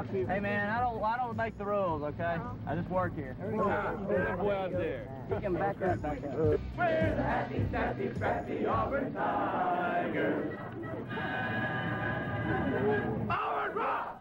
Hey man, I don't make the rules, okay? I just work here. That boy out there. You can back up. We're the happy, sassy, scrappy Auburn Tigers. Auburn rock!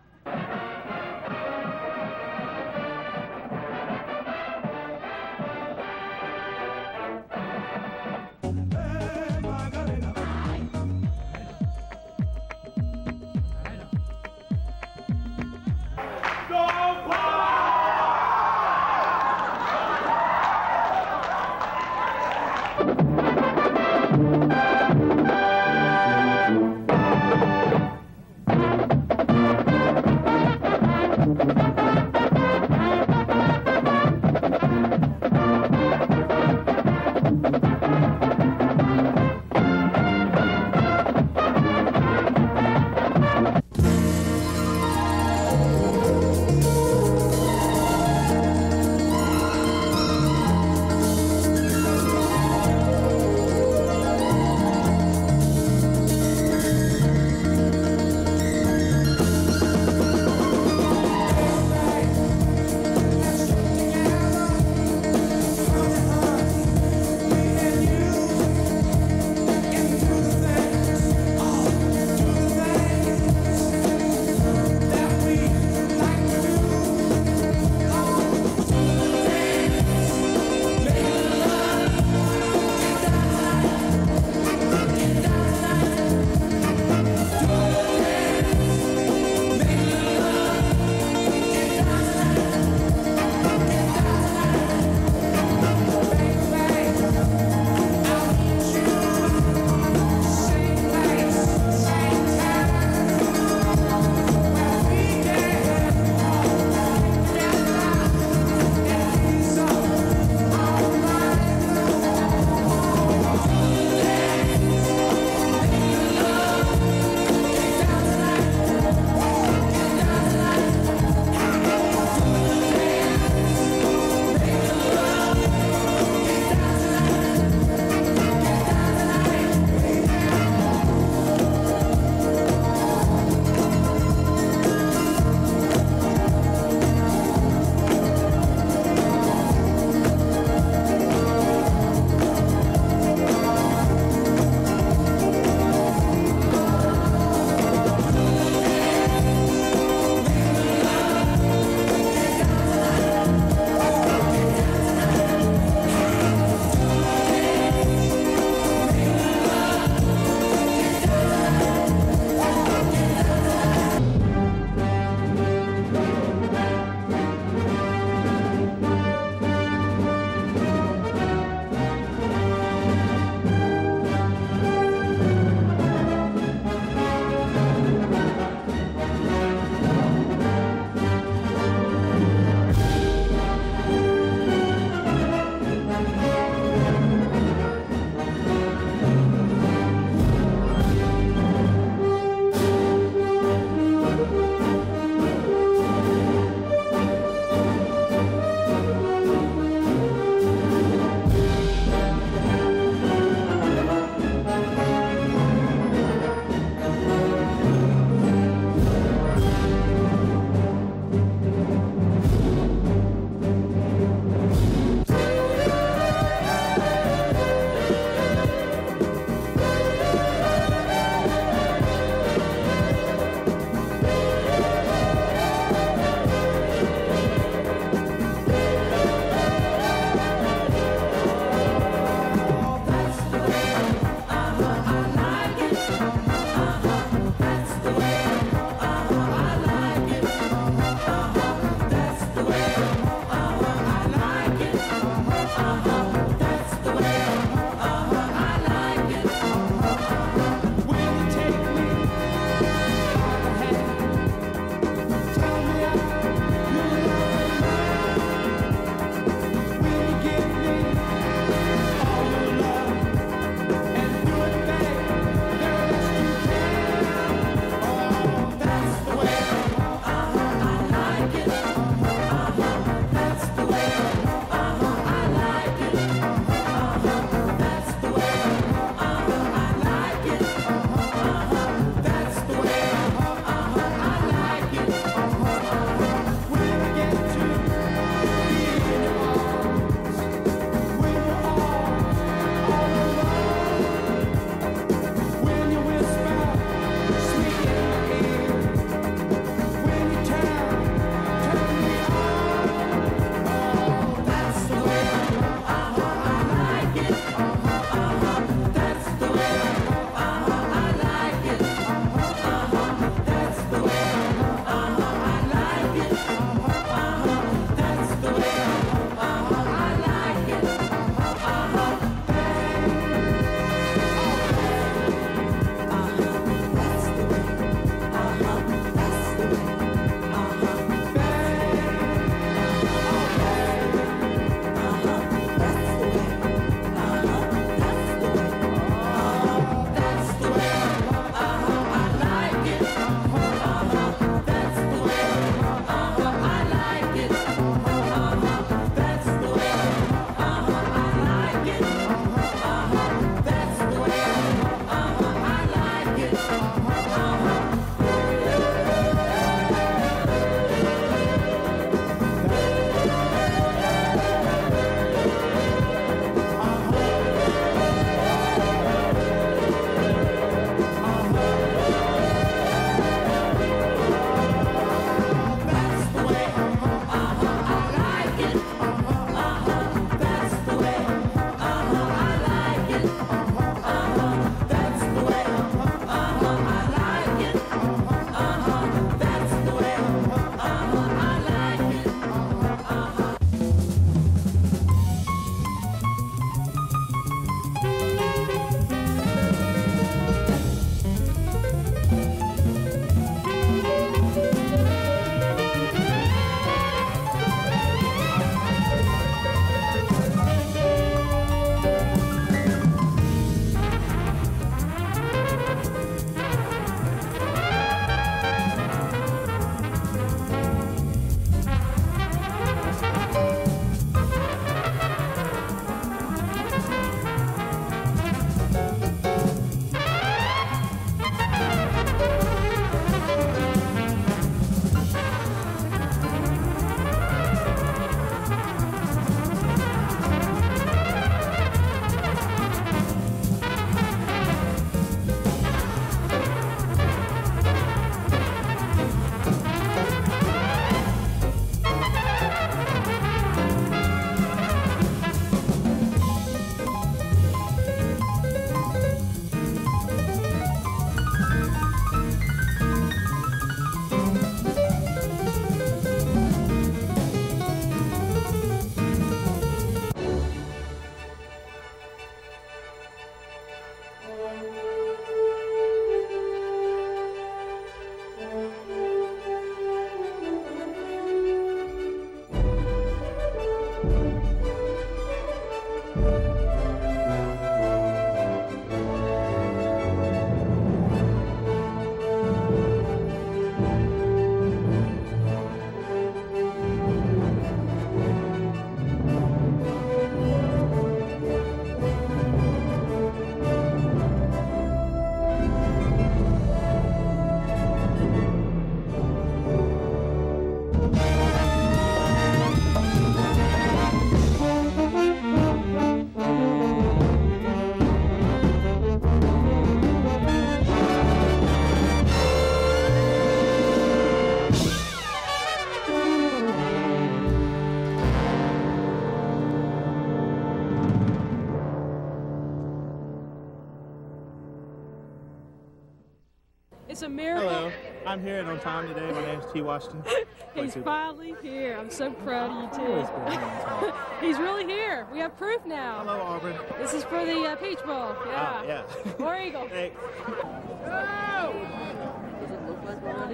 It's a miracle. Hello, I'm here at On Time today. My name is T. Washington. He's finally here. I'm so proud of you too. He's really here. We have proof now. Hello, Auburn. This is for the Peach Bowl. Yeah. Yeah. War Eagle. Hey. Does it look like already?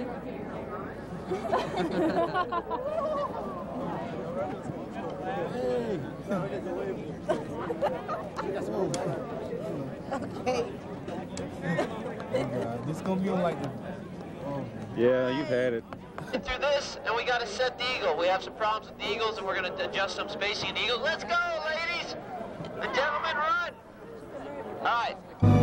Okay. This is gonna be on like the. Oh. Yeah, you've had it. Get through this, and we got to set the eagle. We have some problems with the eagles, and we're going to adjust some spacing in the eagle. Let's go, ladies! The gentlemen run! All right.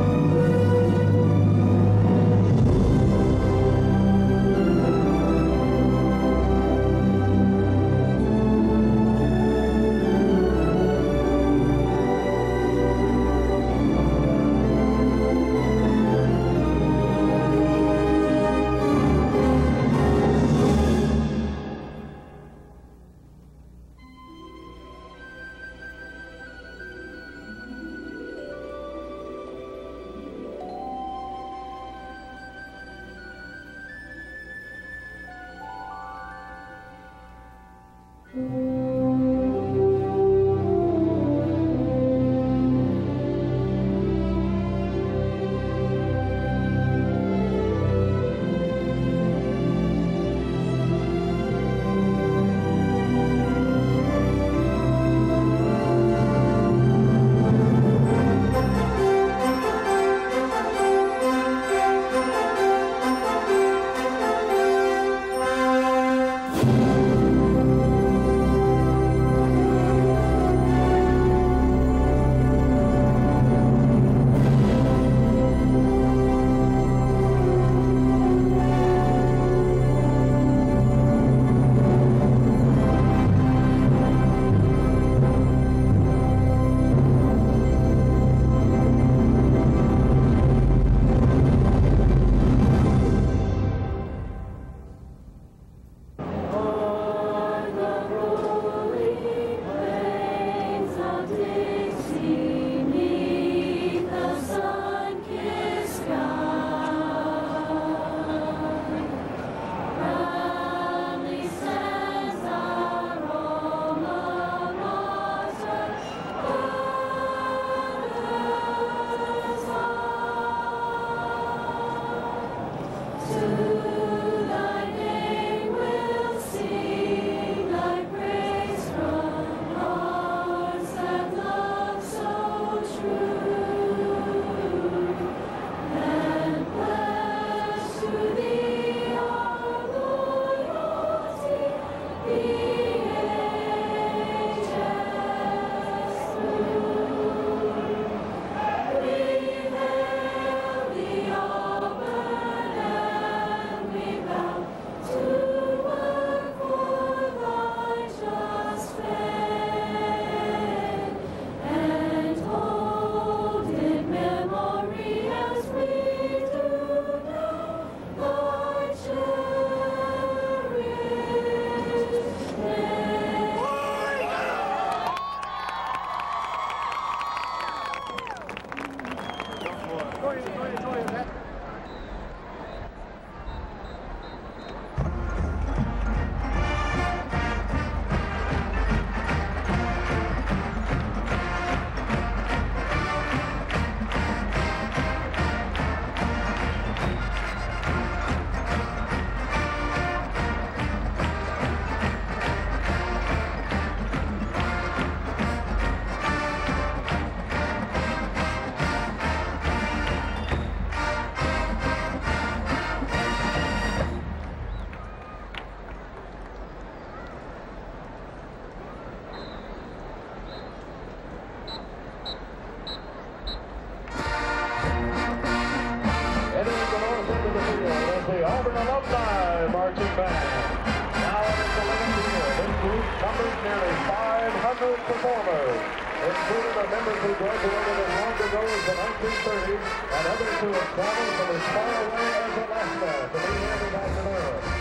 The Auburn Alumni Marching Band. Now in its 11th year, this group numbers nearly 500 performers, including the members who graduated as long ago as the 1930s and others who have traveled from as far away as Alaska to be here this afternoon.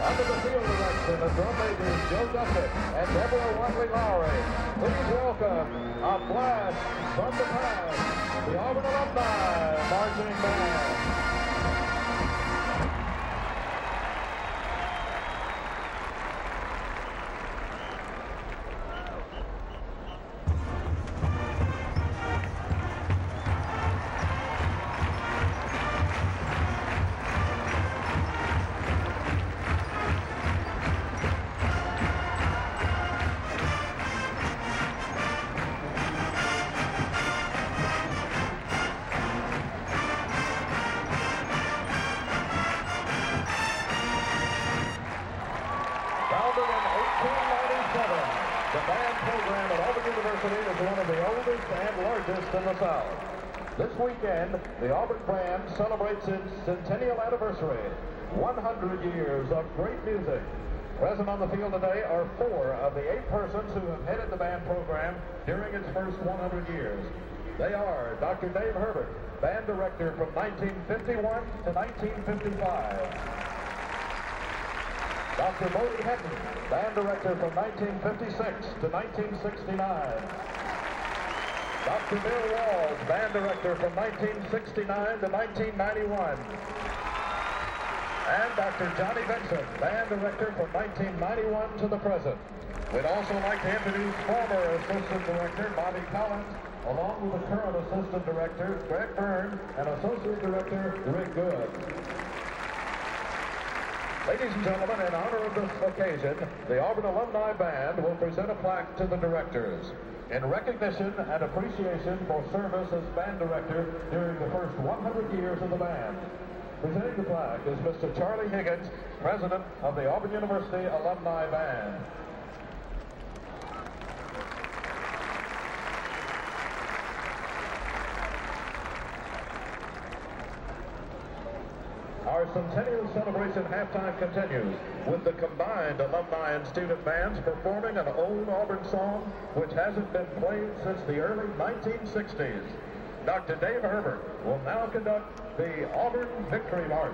Under the field direction of drum majors Joe Duckett and Deborah Watley Lowry. Please welcome a blast from the past, the Auburn Alumni Marching Band. Founded in 1897, the band program at Auburn University is one of the oldest and largest in the South. This weekend, the Auburn Band celebrates its centennial anniversary, 100 years of great music. Present on the field today are 4 of the 8 persons who have headed the band program during its first 100 years. They are Dr. Dave Herbert, band director from 1951 to 1955. Dr. Bodie Henton, band director from 1956 to 1969. Dr. Bill Walls, band director from 1969 to 1991. And Dr. Johnny Vincent, band director from 1991 to the present. We'd also like to introduce former assistant director Bobby Collins, along with the current assistant director Greg Byrne and associate director Rick Good. Ladies and gentlemen, in honor of this occasion, the Auburn Alumni Band will present a plaque to the directors in recognition and appreciation for service as band director during the first 100 years of the band. Presenting the plaque is Mr. Charlie Higgins, president of the Auburn University Alumni Band. Our centennial celebration halftime continues with the combined alumni and student bands performing an old Auburn song which hasn't been played since the early 1960s. Dr. Dave Herbert will now conduct the Auburn Victory March.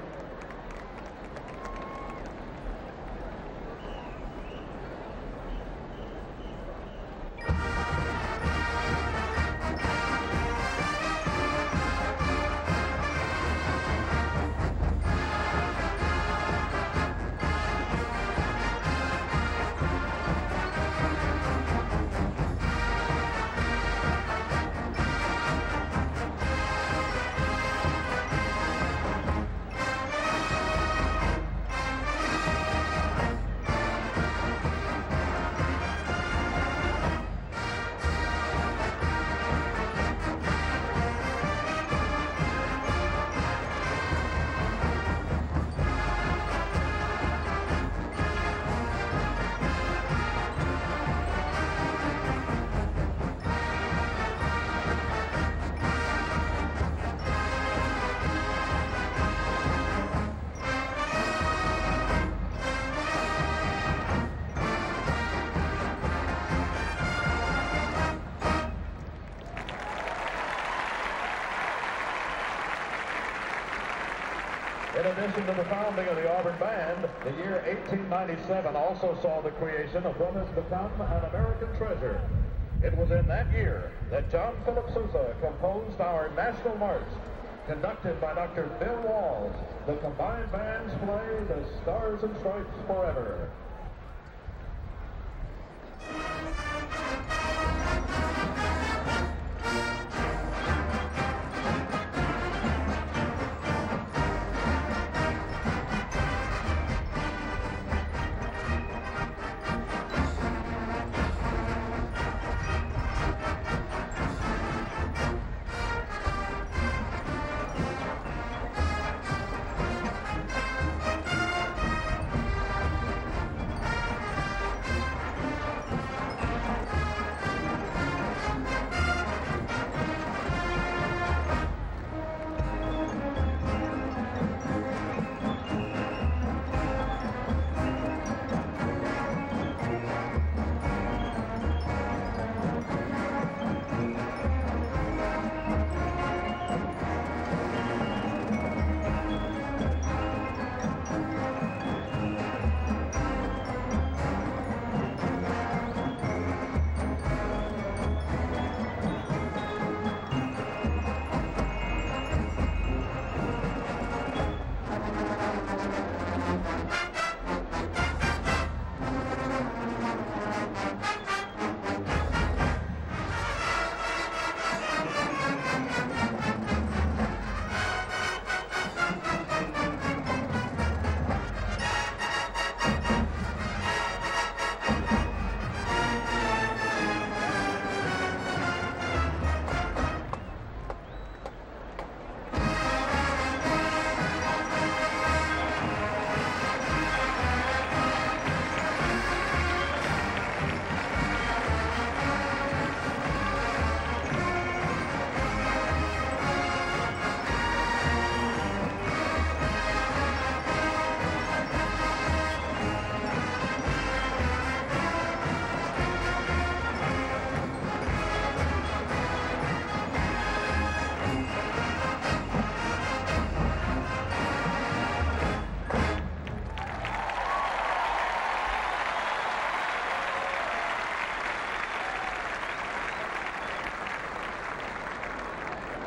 In addition to the founding of the Auburn Band, the year 1897 also saw the creation of what has become an American treasure. It was in that year that John Philip Sousa composed our national march, conducted by Dr. Bill Walls. The combined bands play the Stars and Stripes Forever.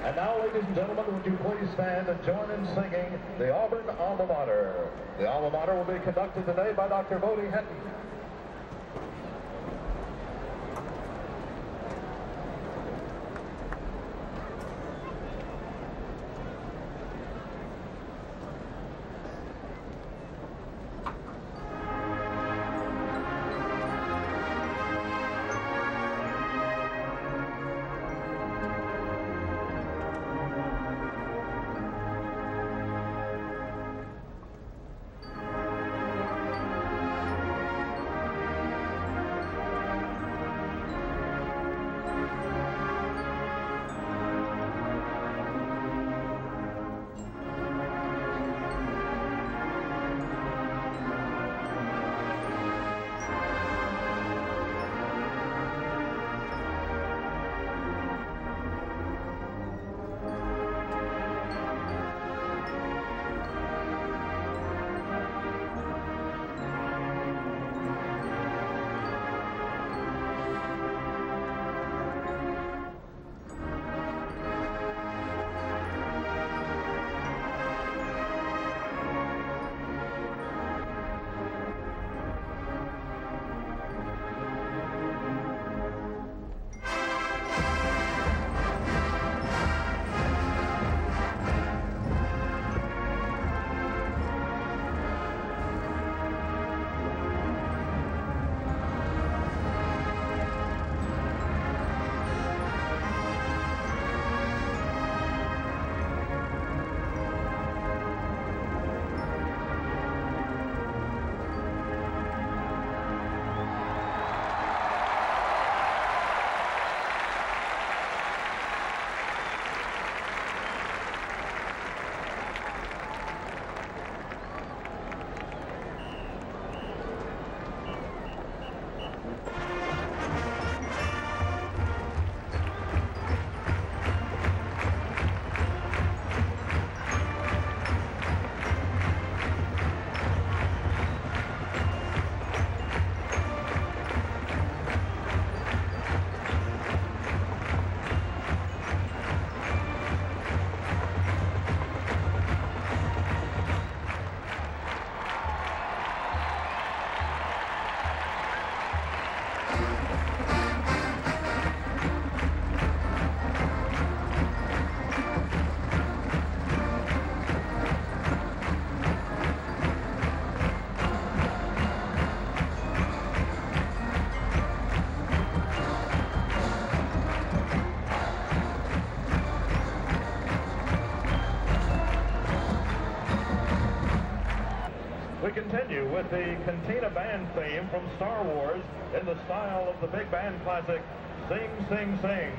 And now, ladies and gentlemen, would you please stand and join in singing the Auburn Alma Mater. The Alma Mater will be conducted today by Dr. Bodie Hetton. We continue with the Cantina Band theme from Star Wars in the style of the big band classic, Sing, Sing, Sing.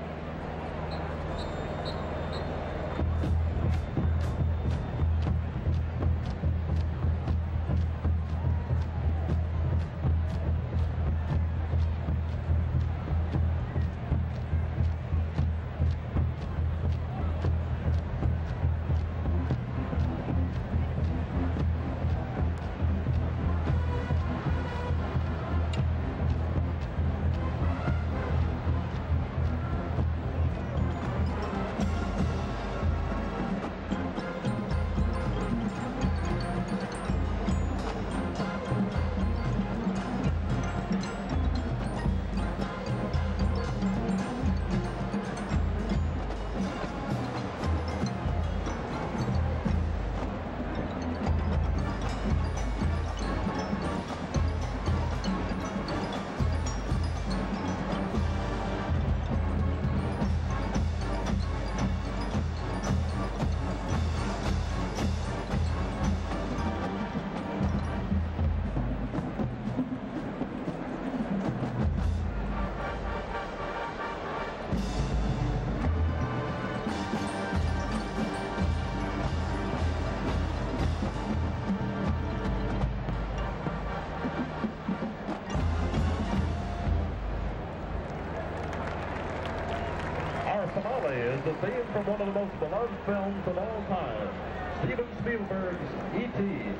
Finale is the theme from one of the most beloved films of all time, Steven Spielberg's E.T.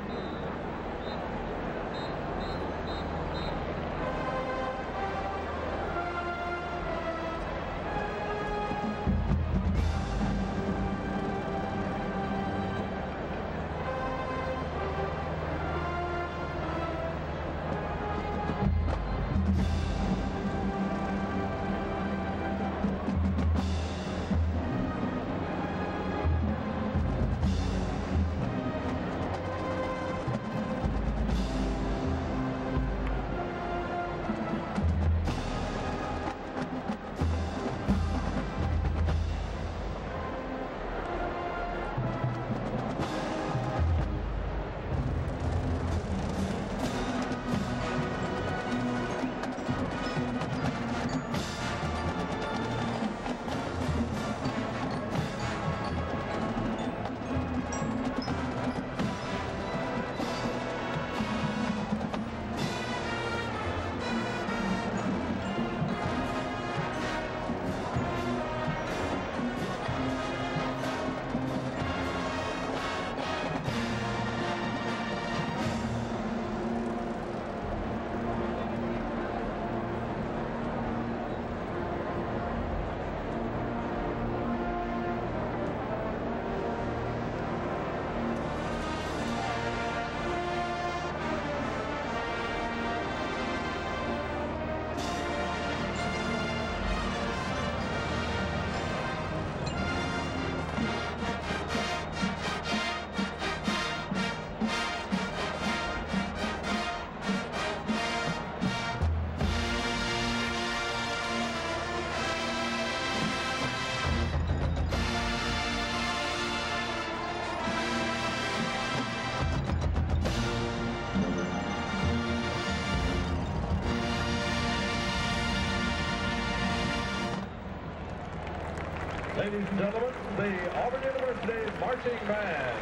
Ladies and gentlemen, the Auburn University Marching Band.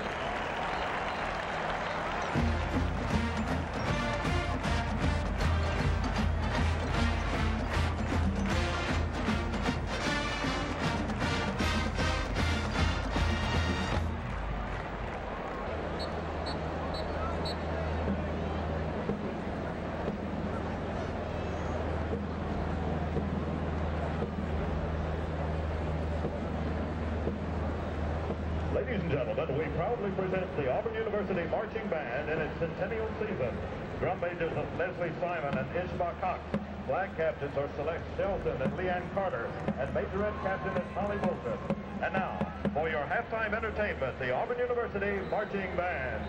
Ladies and gentlemen, we proudly present the Auburn University Marching Band in its centennial season. Drum majors are Leslie Simon and Ishba Cox. Flag captains are Celeste Shelton and Leanne Carter. And majorette captain is Molly Wilson. And now, for your halftime entertainment, the Auburn University Marching Band.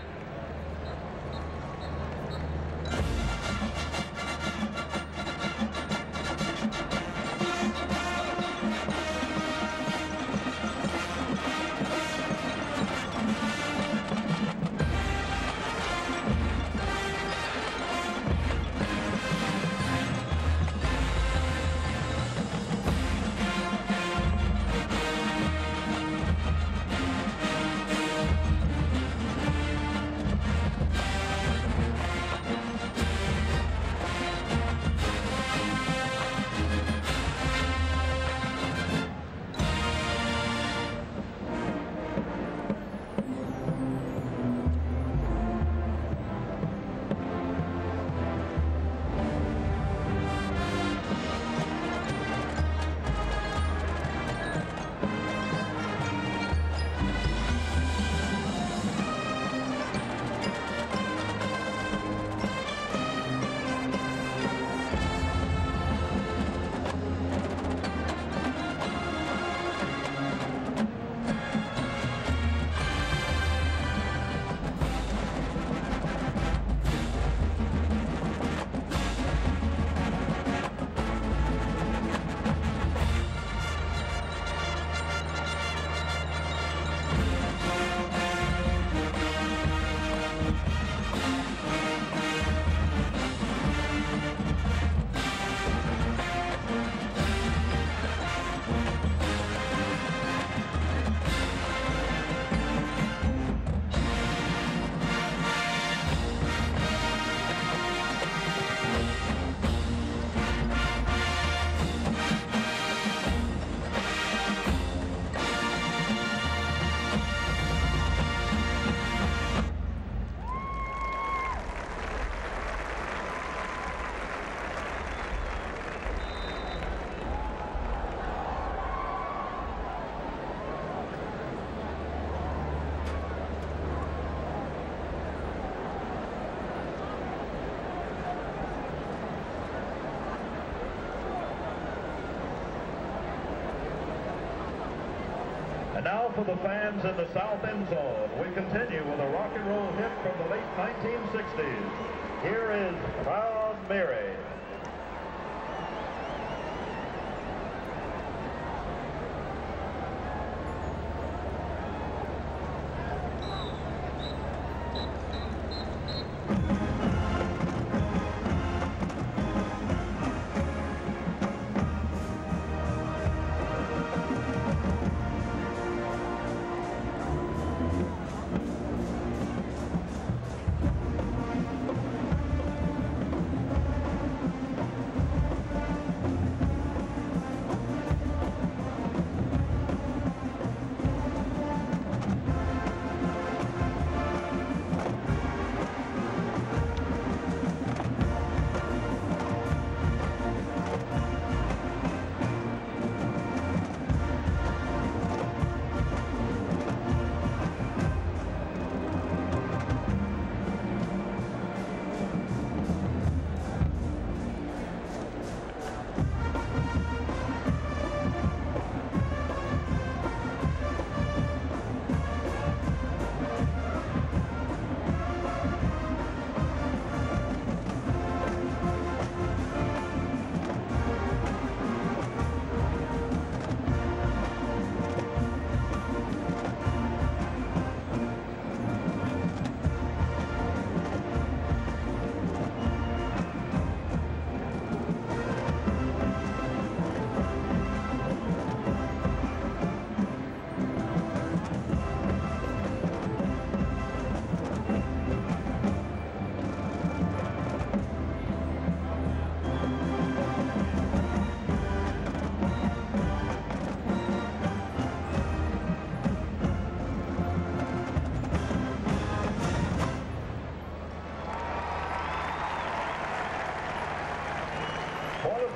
And now for the fans in the south end zone, we continue with a rock and roll hit from the late 1960s. Here is Proud Mary.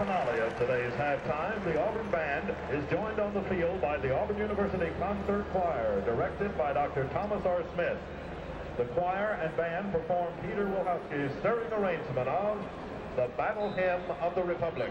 finale of today's halftime, the Auburn Band is joined on the field by the Auburn University Concert Choir, directed by Dr. Thomas R. Smith. The choir and band perform Peter Wilhowski's stirring arrangement of the Battle Hymn of the Republic.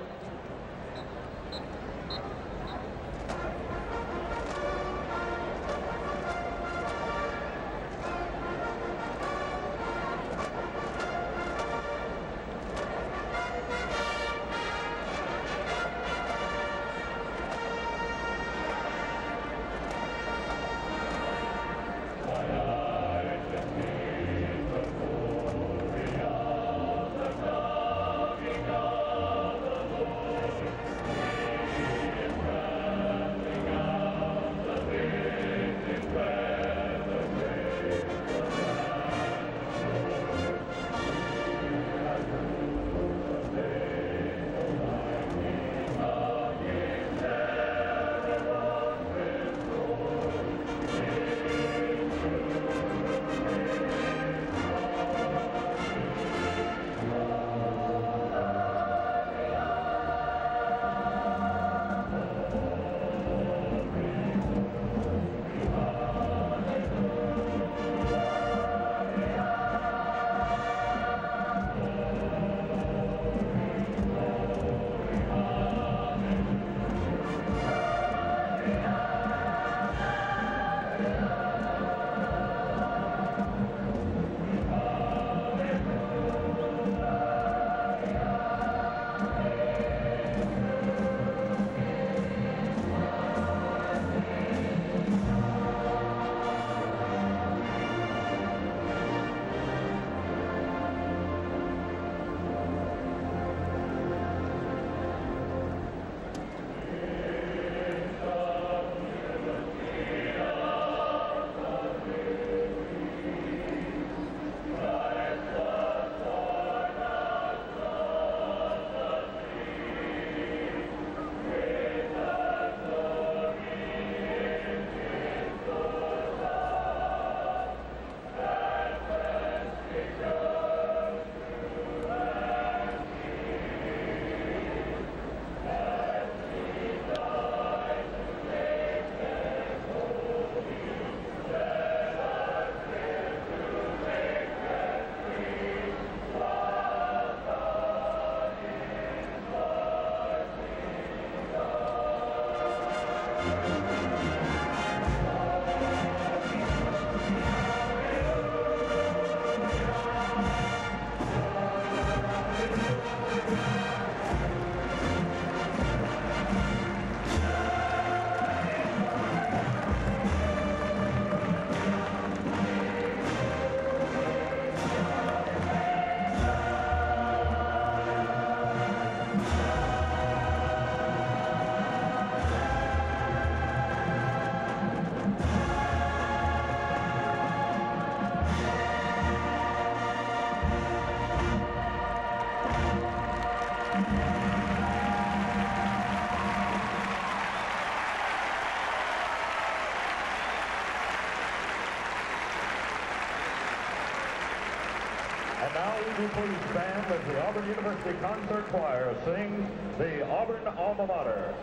And now we please stand as the Auburn University Concert Choir sings the Auburn Alma Mater.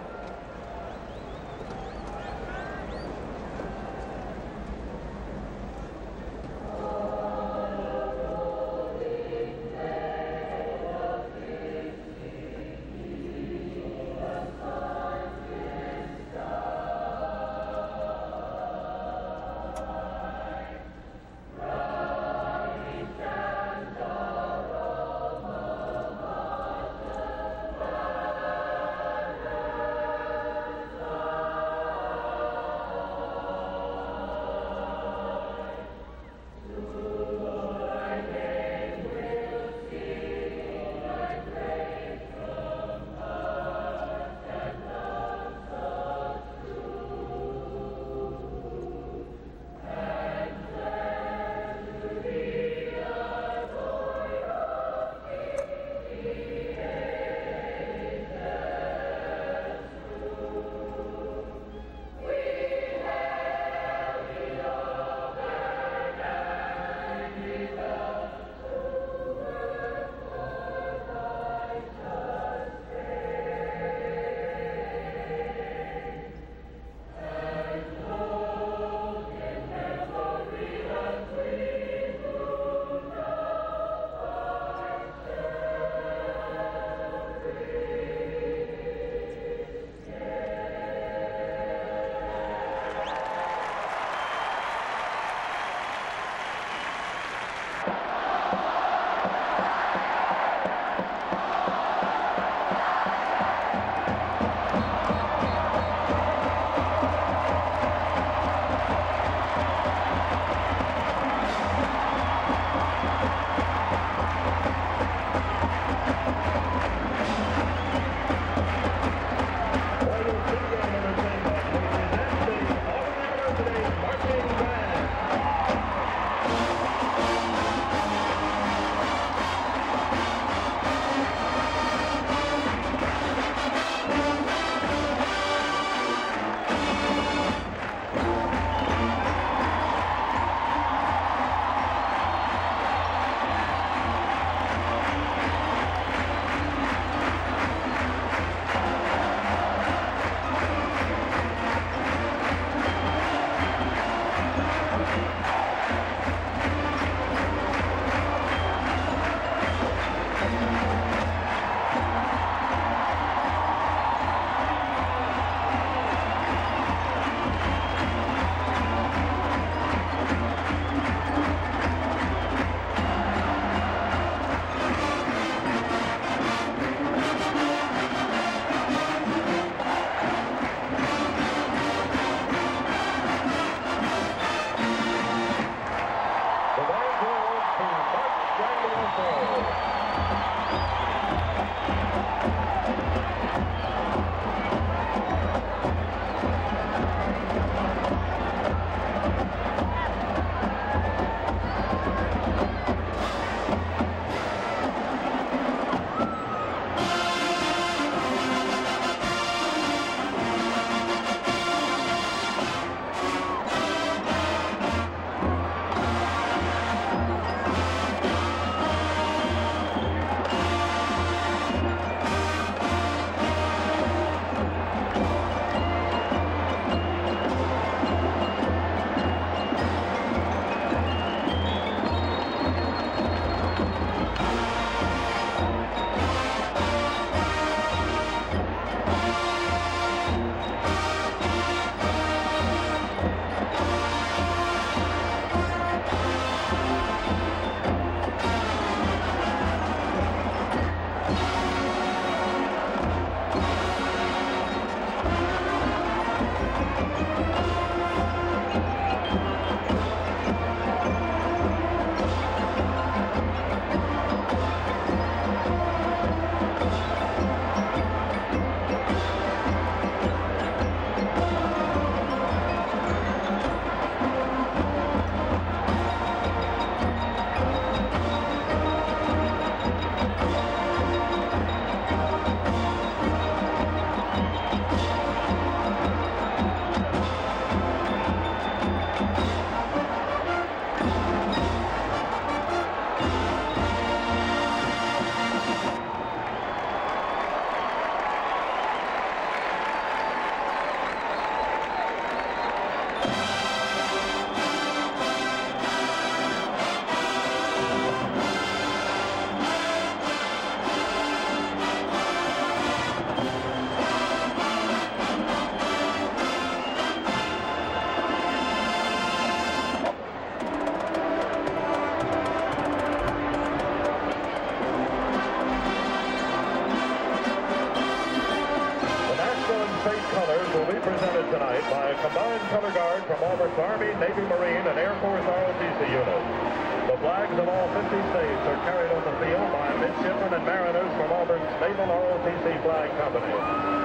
made by a combined color guard from Auburn's Army, Navy, Marine, and Air Force ROTC units. The flags of all 50 states are carried on the field by midshipmen and mariners from Auburn's Naval ROTC Flag Company.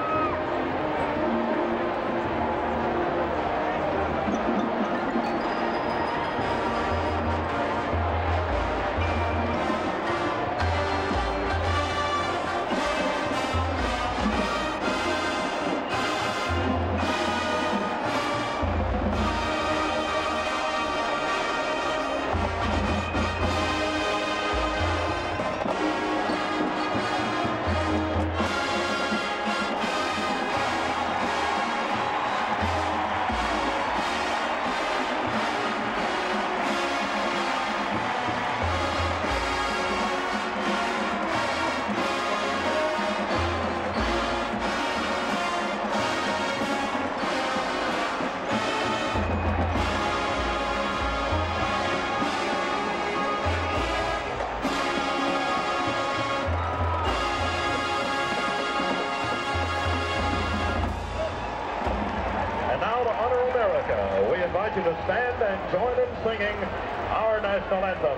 We invite you to stand and join in singing our national anthem.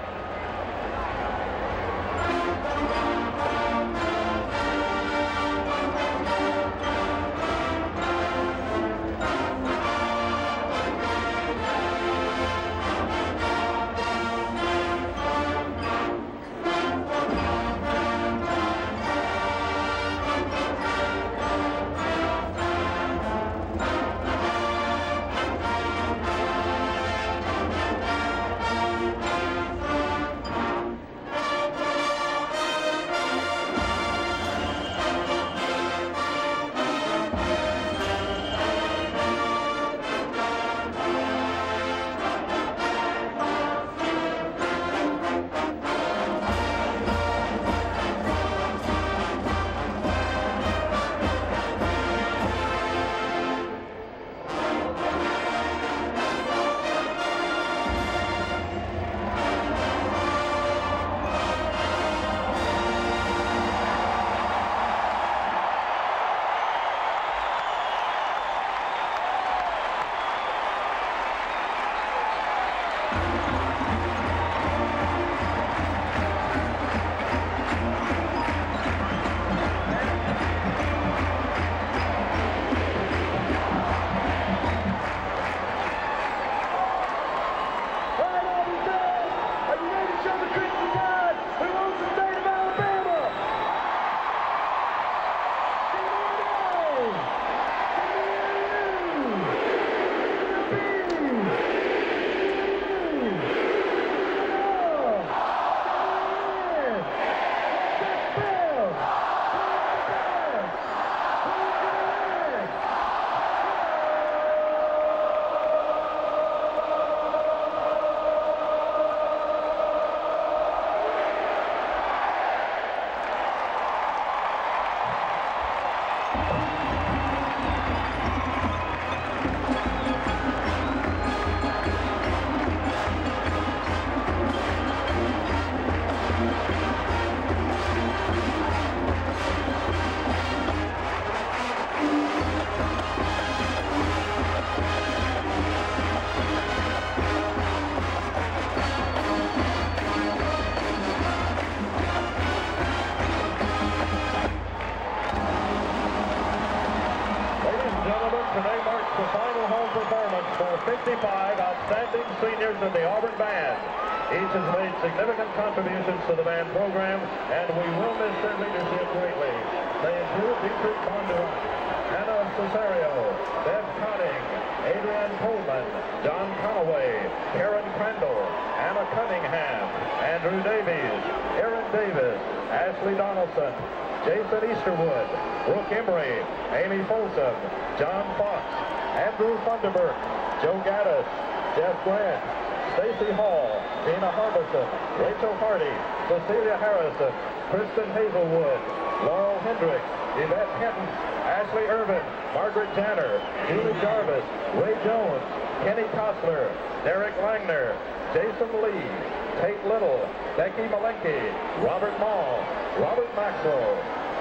Today marks the final home performance for 55 outstanding seniors in the Auburn Band. Each has made significant contributions to the band program, and we will miss their leadership greatly. They include Dietrich Bondurant, Anna Cesario, Bev Conning, Adrienne Coleman, John Conaway, Karen Crandall, Anna Cunningham, Andrew Davies, Aaron Davis, Ashley Donaldson, Jason Easterwood, Brooke Emery, Amy Folsom, John Fox, Andrew Funderburk, Joe Gaddis, Jeff Grant, Stacy Hall, Dina Harbison, Rachel Hardy, Cecilia Harrison, Kristen Hazelwood, Laurel Hendricks, Yvette Hinton, Ashley Irvin, Margaret Janner, Julie Jarvis, Ray Jones, Kenny Kostler, Derek Langner, Jason Lee, Tate Little, Becky Malenke, Robert Mall, Robert Maxwell,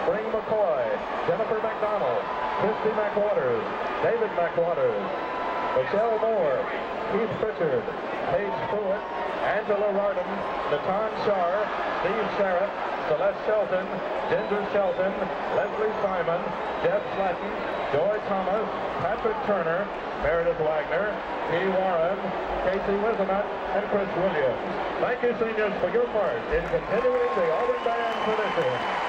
Spring McCoy, Jennifer McDonald, Christy McWaters, David McWaters, Michelle Moore, Keith Pritchard, Paige Pruitt, Angela Rardon, Natan Shar, Steve Sharrett, Celeste Shelton, Ginger Shelton, Leslie Simon, Jeff Slatton, Joy Thomas, Patrick Turner, Meredith Wagner, P. Warren, Casey Wisenut, and Chris Williams. Thank you, seniors, for your part in continuing the Auburn Band tradition.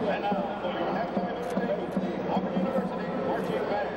And now for your halftime entertainment, Auburn University Marching Band.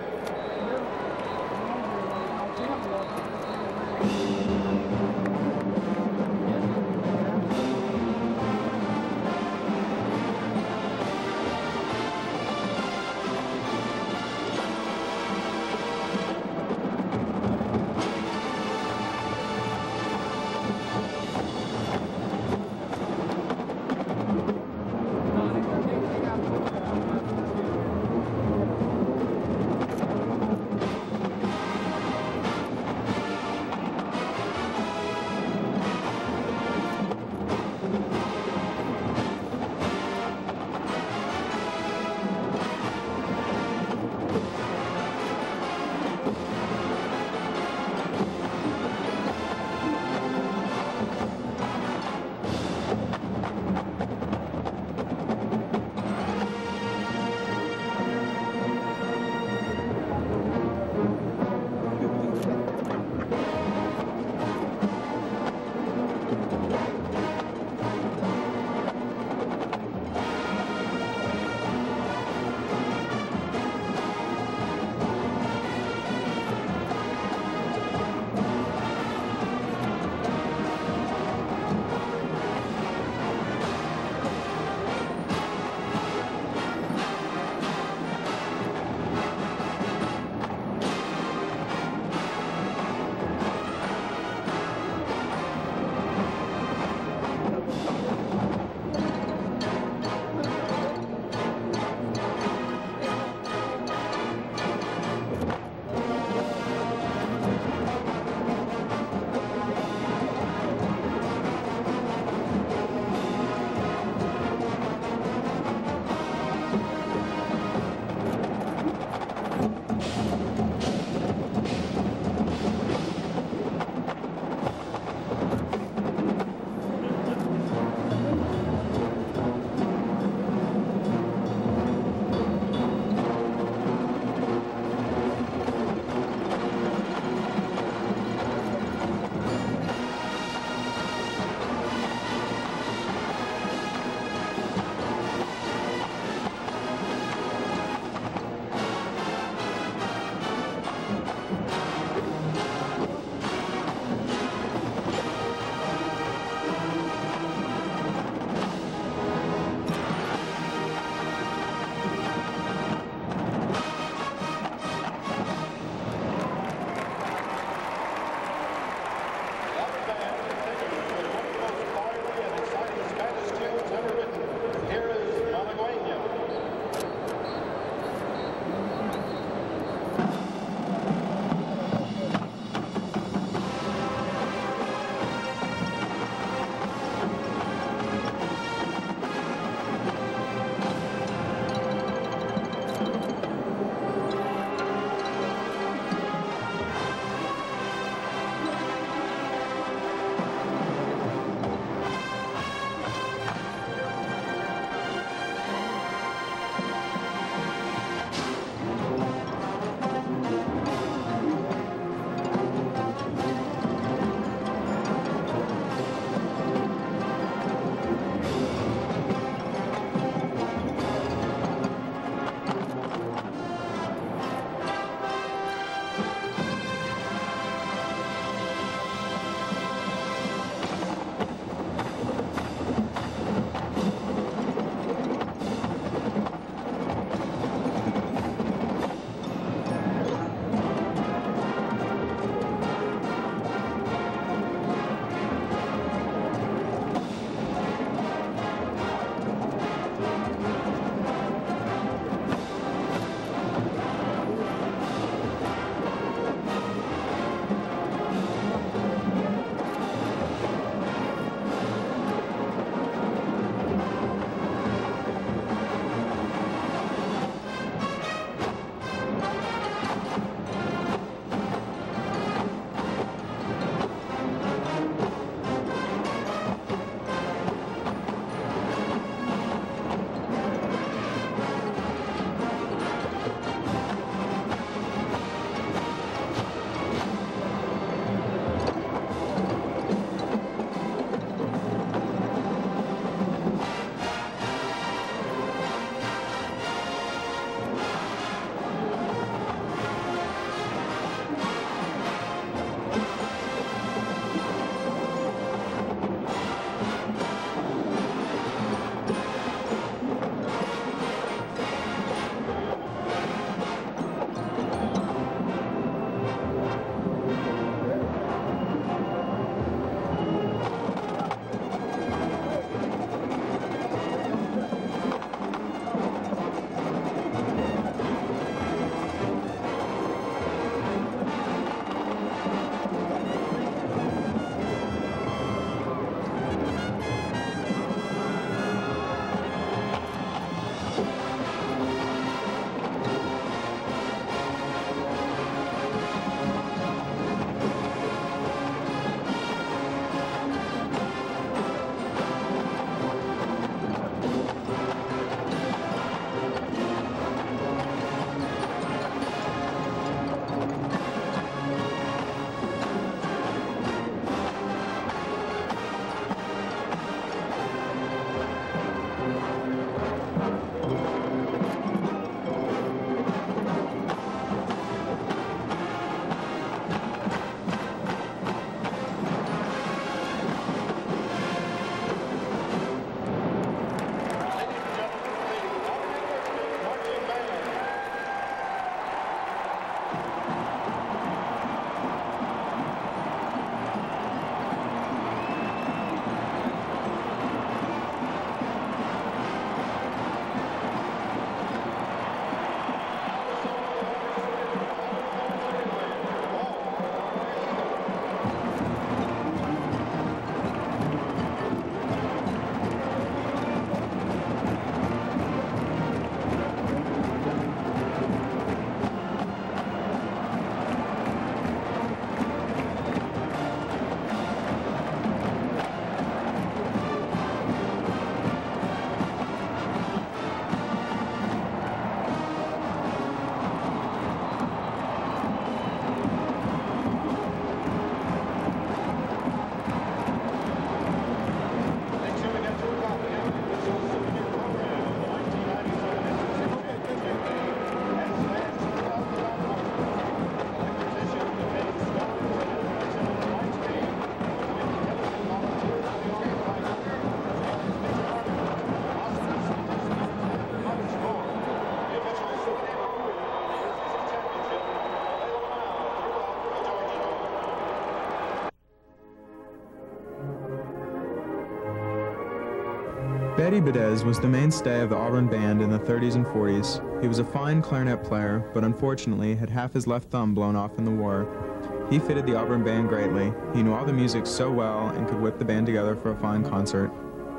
Eddie Bedez was the mainstay of the Auburn Band in the 30s and 40s. He was a fine clarinet player, but unfortunately had half his left thumb blown off in the war. He fitted the Auburn Band greatly. He knew all the music so well and could whip the band together for a fine concert.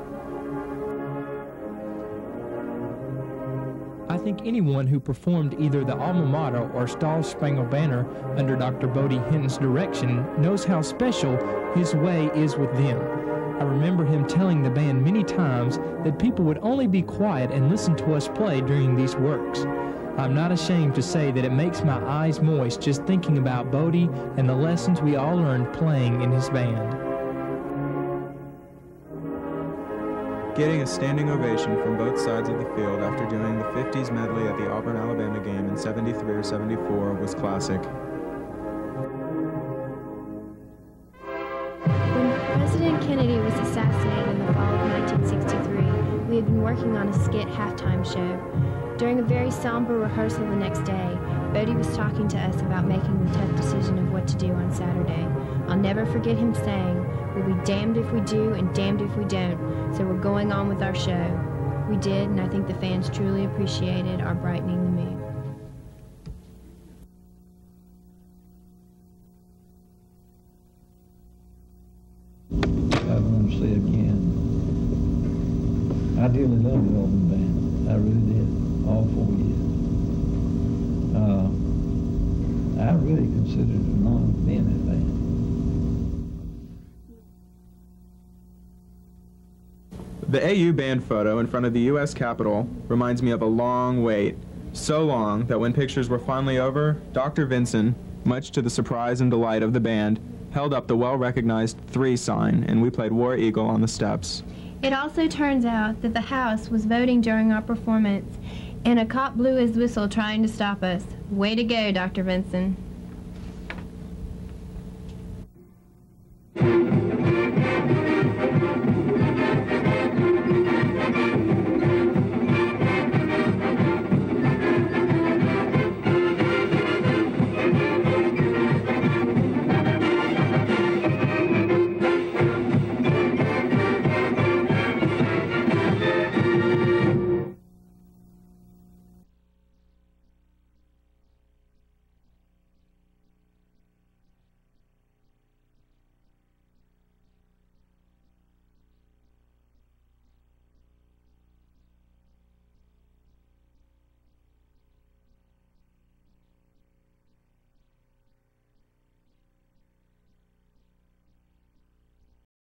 I think anyone who performed either the Alma Mater or Star Spangled Banner under Dr. Bodie Hinton's direction knows how special his way is with them. I remember him telling the band many times that people would only be quiet and listen to us play during these works. I'm not ashamed to say that it makes my eyes moist just thinking about Bodie and the lessons we all learned playing in his band. Getting a standing ovation from both sides of the field after doing the 50s medley at the Auburn, Alabama game in '73 or '74 was classic. President Kennedy was assassinated in the fall of 1963. We had been working on a skit halftime show. During a very somber rehearsal the next day, Bodie was talking to us about making the tough decision of what to do on Saturday. I'll never forget him saying, "We'll be damned if we do and damned if we don't, so we're going on with our show." We did, and I think the fans truly appreciated our brightening the mood. I want to say again, I dearly love the Auburn Band. I really did, all 4 years. I really considered it an honor to be in that band. The AU band photo in front of the U.S. Capitol reminds me of a long wait, so long that when pictures were finally over, Dr. Vinson, much to the surprise and delight of the band, held up the well-recognized 3 sign, and we played War Eagle on the steps. It also turns out that the House was voting during our performance, and a cop blew his whistle trying to stop us. Way to go, Dr. Vinson.